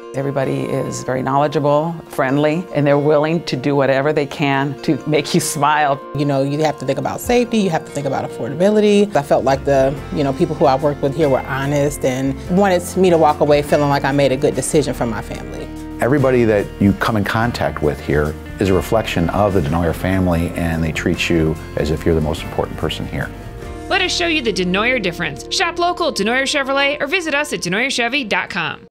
Everybody is very knowledgeable, friendly, and they're willing to do whatever they can to make you smile. You know, you have to think about safety, you have to think about affordability. I felt like the people who I worked with here were honest and wanted me to walk away feeling like I made a good decision for my family. Everybody that you come in contact with here is a reflection of the DeNooyer family, and they treat you as if you're the most important person here. Let us show you the DeNooyer difference. Shop local, DeNooyer Chevrolet, or visit us at DeNooyerChevy.com.